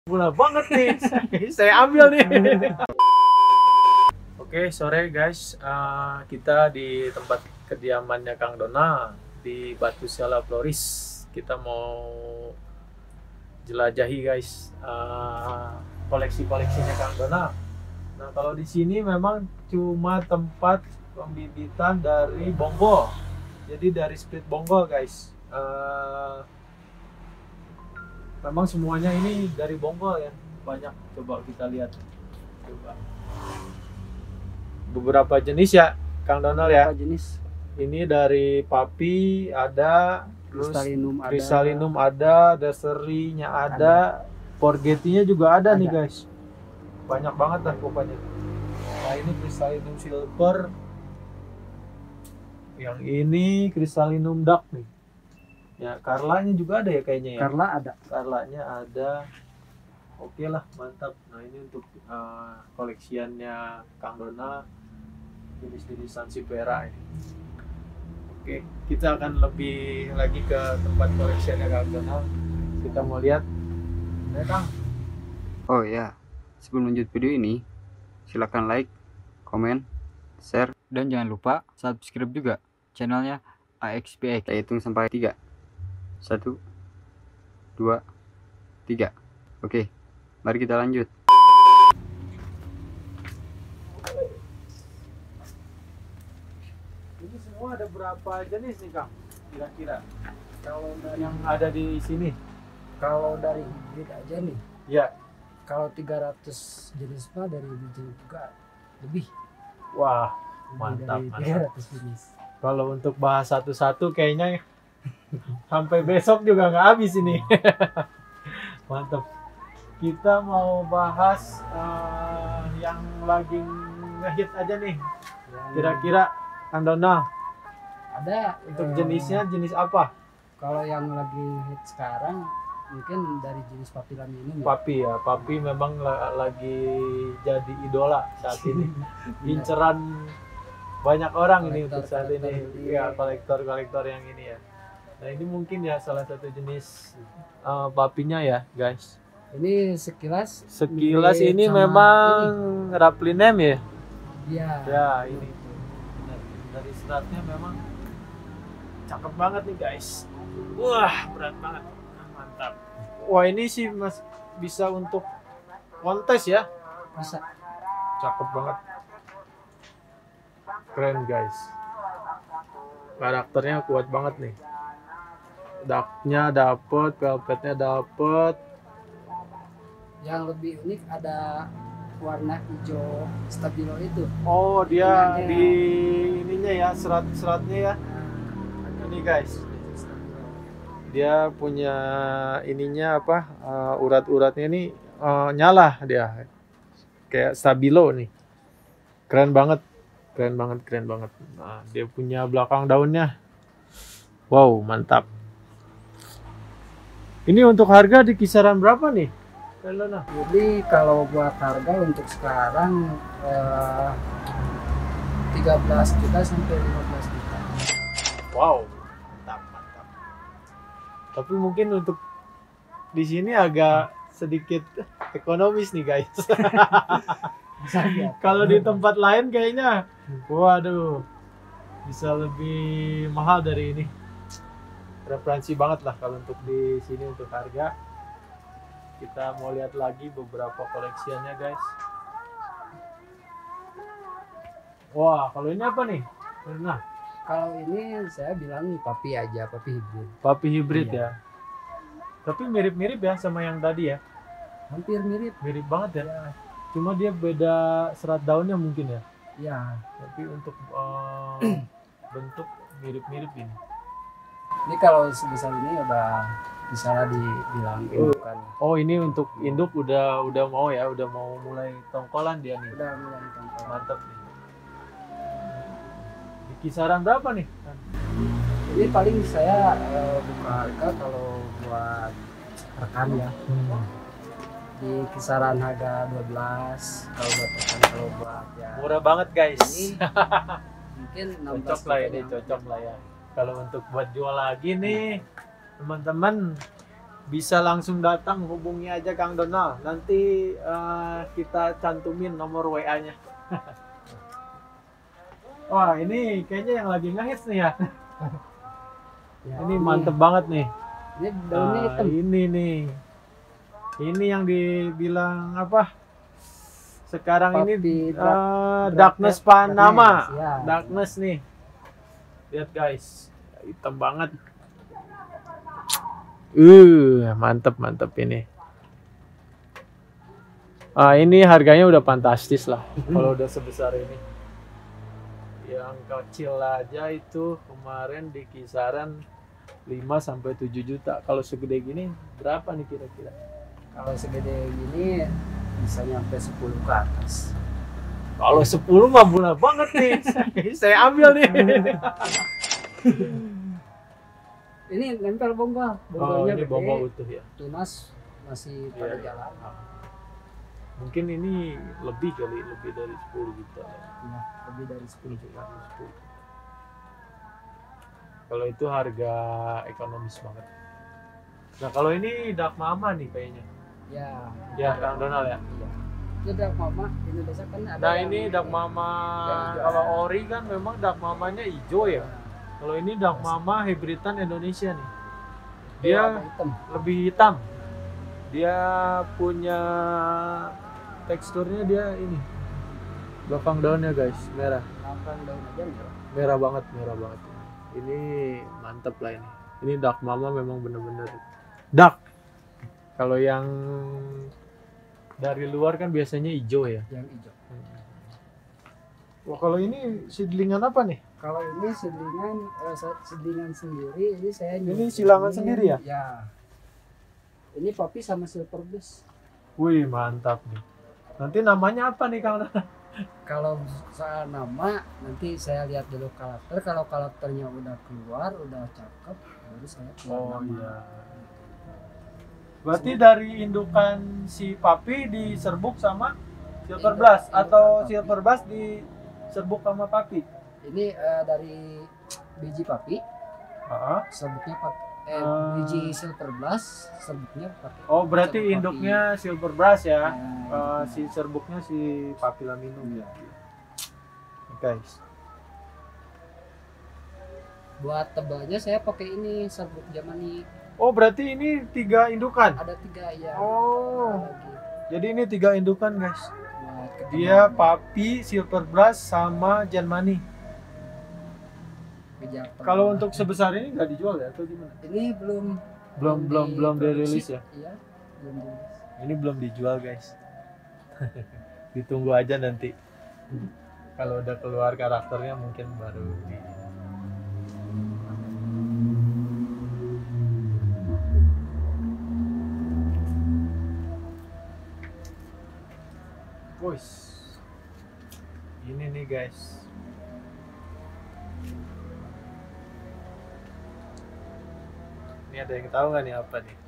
Murah banget nih. Saya ambil nih. Oke, sore guys. Kita di tempat kediamannya Kang Dona di Batu Sela Floris. Kita mau jelajahi guys koleksi-koleksinya Kang Dona. Nah, kalau di sini memang cuma tempat pembibitan dari bonggol. Jadi dari split bonggol guys. Memang semuanya ini dari bonggol ya, banyak. Coba kita lihat, coba beberapa jenis ya Kang Donald ya. Jenis Ini dari Papi ada, terus Cristalinum ada, Deserinya ada, Forgetinya juga ada nih guys. Banyak banget lah pokoknya. Nah, ini Cristalinum Silver, yang ini Cristalinum Dark nih. Ya, Carlanya juga ada ya kayaknya ya. Carlanya ada. Oke lah, mantap. Nah, ini untuk koleksiannya Kang Dona, jenis-jenis Sansevieria ini. Oke, kita akan lebih lagi ke tempat koleksiannya Kang Dona. Kita mau lihat. Ya, Kang. Oh ya, sebelum lanjut video ini, silahkan like, komen, share, dan jangan lupa subscribe juga channelnya AXPX. Kita hitung sampai 3. 1, 2, 3. Oke, mari kita lanjut. Ini semua ada berapa jenis nih Kang? Kira-kira kalau yang ada di sini? Kalau dari hibrid aja nih, Ya. kalau 300 jenis mah dari hibrid juga lebih. Wah, Lebih mantap, dari mantap. 300 jenis. Kalau untuk bahas satu-satu kayaknya sampai besok juga nggak habis ini. Mantap. Kita mau bahas yang lagi ngehit aja nih. Kira-kira Kang Dona Ada untuk jenisnya jenis apa? Kalau yang lagi hit sekarang mungkin dari jenis Papi Laminum ya. Papi ya. Papi memang lagi jadi idola saat ini. Inceran banyak orang ini untuk saat ini. Ya, kolektor-kolektor yang ini ya. Nah, ini mungkin ya salah satu jenis papinya ya guys. Ini sekilas Sekilas mirip ini sama memang Raplinem ya. Iya. Ya, ini benar. Dari seratnya memang cakep banget nih guys. Wah, berat banget. Mantap. Wah, ini sih Mas bisa untuk kontes ya. Bisa. Cakep banget. Keren guys. Karakternya kuat banget nih. Darknya dapet, velvetnya dapet. Yang lebih unik ada warna hijau stabilo itu. Oh, dia Ininya. di ininya ya, serat-seratnya ya. Ini guys, dia punya ininya apa? Urat-uratnya ini nyala dia. Kayak stabilo nih. Keren banget. Keren banget, keren banget. Nah, dia punya belakang daunnya. Wow, mantap. Ini untuk harga di kisaran berapa nih? Lona? Jadi kalau buat harga untuk sekarang 13 juta sampai 15 juta. Wow, mantap, mantap. Tapi mungkin untuk di sini agak sedikit ekonomis nih guys. Bisa ya. Kalau di tempat lain kayaknya, waduh, bisa lebih mahal dari ini. Referensi banget lah kalau untuk di sini untuk harga. Kita mau lihat lagi beberapa koleksiannya guys. Wah, kalau ini apa nih? Nah, Kalau ini saya bilang papi aja, papi hibrid. papi hibrid Iya. ya. Tapi mirip-mirip ya sama yang tadi ya. Hampir mirip. Mirip banget ya. Cuma dia beda serat daunnya mungkin ya. Ya, Tapi untuk bentuk mirip-mirip ini. ini kalau sebesar ini udah bisa lah dibilang indukan. Oh, ini untuk induk udah mau ya, udah mau mulai tongkolan dia nih. Udah mulai tongkol. Mantap nih. Di kisaran berapa nih? Jadi paling saya buka harga kalau buat rekan ya. Di kisaran harga 12 kalau buat rekan, kalau buat ya Murah banget guys. ini mungkin 16 Cocok lah ini, juta. cocok lah ya. Kalau untuk buat jual lagi nih, teman-teman bisa langsung datang, hubungi aja Kang Donald. Nanti kita cantumin nomor WA-nya. Wah, ini kayaknya yang lagi ngehits nih ya. Ya, ini mantep banget nih. Ini daunnya hitam. Ini nih. Ini yang dibilang apa? Sekarang ini Darkness Panama. Ya. Darkness nih. Lihat guys, hitam banget. Mantep ini. Ini harganya udah fantastis lah. Kalau udah sebesar ini. Yang kecil aja itu kemarin di kisaran 5-7 juta. Kalau segede gini berapa nih kira-kira? Kalau segede gini bisa nyampe 10 ke atas. Kalau 10 mah murah banget nih. Saya ambil nih. Ini nempel bonggol. Bonggolnya Bonggolnya bonggol gede. utuh ya. Tunas masih pada jalan. Mungkin ini lebih dari 10 juta. Ya, lebih dari 10 juta. Kalau itu harga ekonomis banget. Nah kalau ini Dark Mama nih kayaknya. Ya Kang Donald ya. Iya. Ini Dark Mama Indonesia kan ada. Nah ini Dark Mama kalau ori kan memang Dark Mamanya hijau ya. Kalau ini Dark Mama hybridan Indonesia nih. Dia lebih hitam. Dia punya teksturnya dia ini. Belakang daunnya guys merah. Belakang daun aja merah banget. Ini mantep lah ini. Ini Dark Mama memang bener-bener dark. Kalau yang dari luar kan biasanya hijau ya. Yang hijau. Wah kalau ini seedlingan apa nih? Kalau ini seedlingan sendiri, ini saya ini silangan sendiri ya? Ya. Ini Poppy sama Silver Blues. Wih mantap nih. Nanti namanya apa nih Kang? Kalau soal nama nanti saya lihat dulu karakter. Kalau karakternya udah keluar, udah cakep, baru saya keluar nama. Iya. Berarti dari indukan si Papi diserbuk sama Silver Blast atau Silver Blast diserbuk sama Papi? Ini dari biji Papi. Serbuknya biji Silver Blast, serbuknya pakai. Oh, berarti induknya Silver Blast ya. Si serbuknya si Papi Laminum ya. Guys. Buat tebalnya saya pakai ini serbuk Jamani. Oh berarti ini 3 indukan? Ada 3 ya. Oh. Jadi ini 3 indukan guys. Dia Papi, Silver Blast sama Janmani. Kalau untuk sebesar ini nggak dijual ya atau gimana? Ini belum dirilis ya? Iya, belum dirilis. Ini belum dijual guys. Ditunggu aja nanti. Kalau udah keluar karakternya mungkin baru di. Wush. Ini nih guys. Ini ada yang tahu nggak nih apa nih?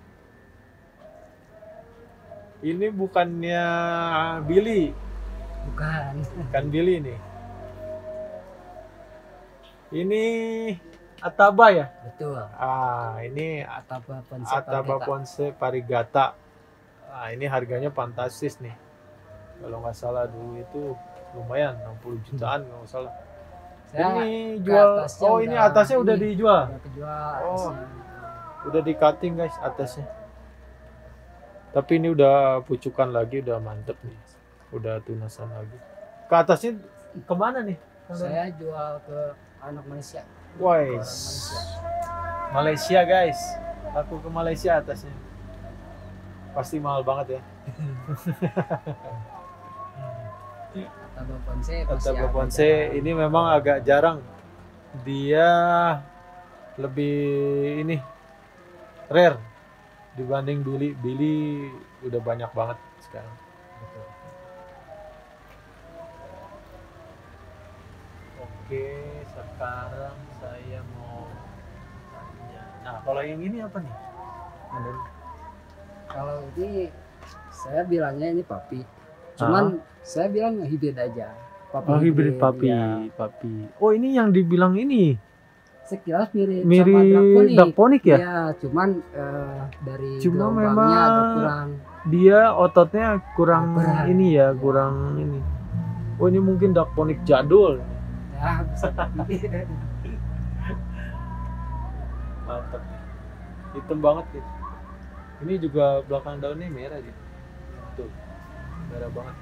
Ini bukannya Billy. Bukan Billy nih. Ini Ataba ya? Betul. Ini Ataba Ponce Parigata. Ini harganya fantastis nih. Kalau nggak salah dulu itu lumayan 60 jutaan kalau nggak salah. Ini jual. Ini atasnya udah dijual. Udah kejual. Udah di cutting guys atasnya. Tapi ini udah pucukan lagi, udah mantep nih. Udah tunasan lagi. Ke atasnya kemana nih? Saya jual ke anak Malaysia. Wais. Malaysia guys. Aku ke Malaysia atasnya. Pasti mahal banget ya. Ataba Ponce ini memang agak jarang. Dia lebih ini rare dibanding Billy. Billy udah banyak banget sekarang. Oke, sekarang saya mau tanya. Nah, kalau yang ini apa nih? Kalau ini saya bilangnya ini Papi. Cuman saya bilang hibrid aja. Hibrid Papi, ya. Papi. Oh, ini yang dibilang ini sekilas mirip mirip dakponik ya? Iya, cuman dari cuma memang agak kurang, dia ototnya kurang ini ya, kurang ini. Oh ini mungkin dakponik jadul. Ya bisa. Mantap nih. Hitam banget gitu. Ini juga belakang daunnya merah gitu. Tuh. Merah banget.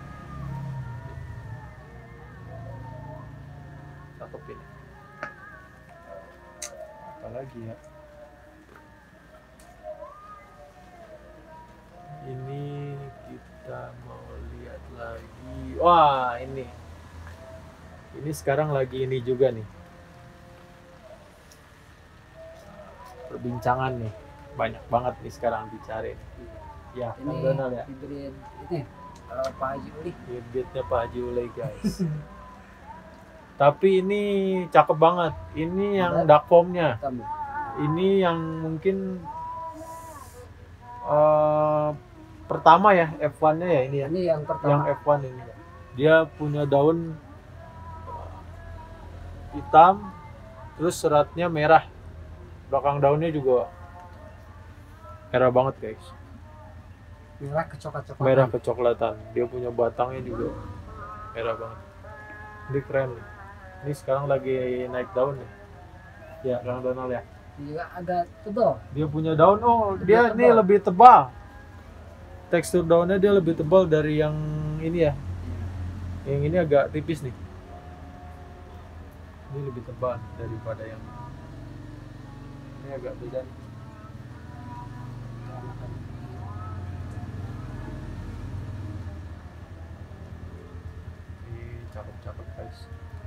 Cakep ini. Apalagi ya? Ini kita mau lihat lagi. Wah, ini. Ini sekarang lagi ini juga nih. Perbincangan nih. Banyak banget nih sekarang dicari. Ya, ini Donald ya. Hibrid ini Pak Haji Uli. Hibridnya Pak Haji Uli guys. Tapi ini cakep banget. Ini yang dakpomnya. Ini yang mungkin pertama ya F1-nya ya ini ya. Ini yang pertama. Yang F1 ini. Dia punya daun hitam, terus seratnya merah. Belakang daunnya juga merah banget guys. Merah kecoklat-coklatan. Merah kecoklatan. Dia punya batangnya juga merah banget. Ini keren. Ini sekarang lagi naik daun nih. Ya, Kang Donald ya. Dia agak tebal. Dia punya daun, dia ini lebih tebal. Tekstur daunnya dia lebih tebal dari yang ini ya. Yang ini agak tipis nih. Ini lebih tebal daripada yang ini agak beda nih. Ini cakep-cakep guys.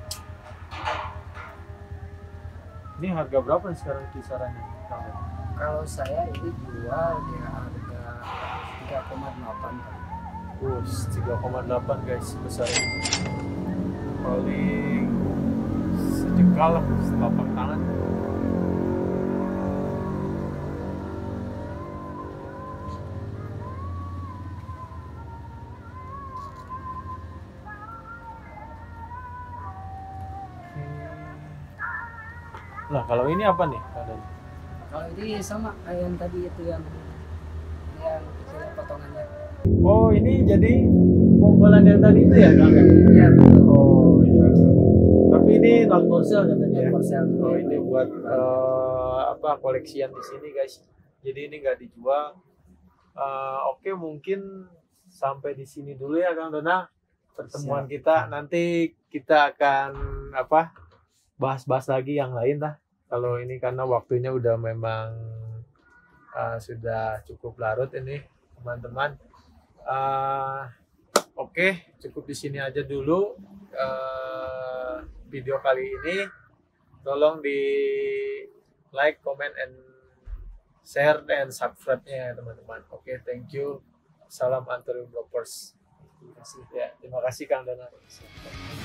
Ini harga berapa nih sekarang kisarannya? Kalau saya ini jual di harga 3,8. 3,8 guys, besar ini. Paling sejengkal lah, setapak tangan. Nah, kalau ini apa nih? Kalau ini sama kayak yang tadi itu yang kecil potongannya. Oh, ini jadi bombolan yang tadi itu ya, Kang? Iya. Oh, iya. Tapi ini not for sale katanya. Oh, ini buat koleksian di sini, guys. Jadi ini nggak dijual. Oke, mungkin sampai di sini dulu ya, Kang Dona. Pertemuan kita nanti kita akan bahas-bahas lagi yang lain lah. Kalau ini karena waktunya udah memang sudah cukup larut ini, teman-teman. Oke, cukup di sini aja dulu video kali ini. Tolong di like, comment, and share dan subscribe-nya ya teman-teman. Oke, thank you. Salam Anturium Bloppers. Terima kasih Kang Dana.